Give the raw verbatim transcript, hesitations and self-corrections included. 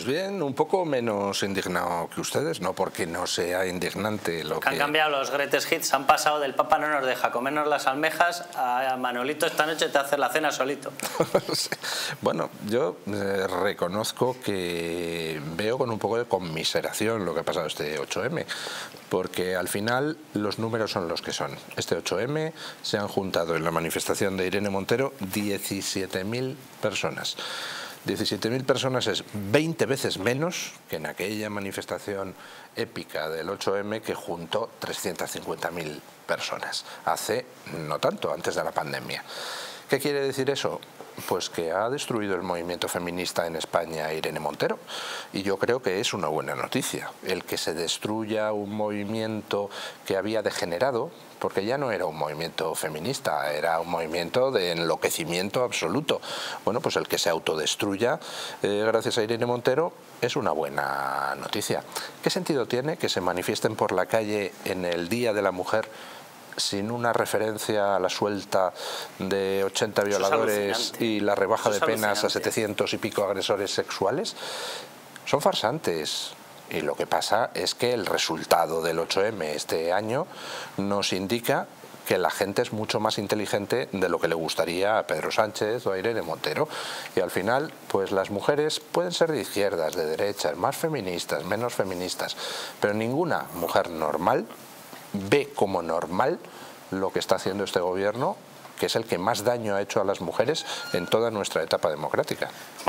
Bien, un poco menos indignado que ustedes, no porque no sea indignante lo que... Han cambiado los greatest hits, han pasado del Papa no nos deja comernos las almejas a Manolito esta noche te hace la cena solito. Sí. Bueno, yo eh, reconozco que veo con un poco de conmiseración lo que ha pasado este ocho eme, porque al final los números son los que son. Este ocho eme se han juntado en la manifestación de Irene Montero diecisiete mil personas. diecisiete mil personas es veinte veces menos que en aquella manifestación épica del ocho eme que juntó trescientas cincuenta mil personas, hace no tanto, antes de la pandemia. ¿Qué quiere decir eso? Pues que ha destruido el movimiento feminista en España Irene Montero, y yo creo que es una buena noticia el que se destruya un movimiento que había degenerado, porque ya no era un movimiento feminista, era un movimiento de enloquecimiento absoluto. Bueno, pues el que se autodestruya eh, gracias a Irene Montero es una buena noticia. ¿Qué sentido tiene que se manifiesten por la calle en el Día de la Mujer sin una referencia a la suelta de ochenta violadores y la rebaja de penas a setecientos y pico agresores sexuales? Son farsantes. Y lo que pasa es que el resultado del ocho eme este año nos indica que la gente es mucho más inteligente de lo que le gustaría a Pedro Sánchez o a Irene Montero. Y al final, pues las mujeres pueden ser de izquierdas, de derechas, más feministas, menos feministas, pero ninguna mujer normal ve como normal lo que está haciendo este gobierno, que es el que más daño ha hecho a las mujeres en toda nuestra etapa democrática.